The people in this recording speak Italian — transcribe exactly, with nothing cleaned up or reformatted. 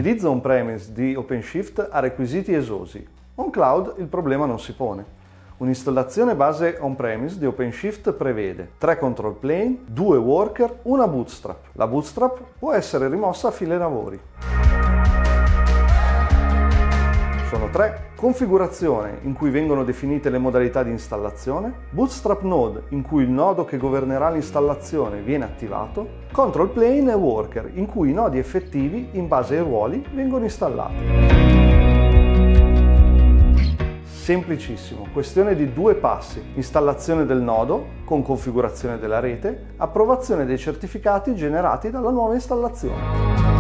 L'utilizzo on-premise di OpenShift ha requisiti esosi. On cloud il problema non si pone. Un'installazione base on-premise di OpenShift prevede tre control plane, due worker, una bootstrap. La bootstrap può essere rimossa a fine lavori. Sono tre: configurazione, in cui vengono definite le modalità di installazione; bootstrap node, in cui il nodo che governerà l'installazione viene attivato; control plane e worker, in cui i nodi effettivi, in base ai ruoli, vengono installati. Semplicissimo, questione di due passi: installazione del nodo con configurazione della rete, approvazione dei certificati generati dalla nuova installazione.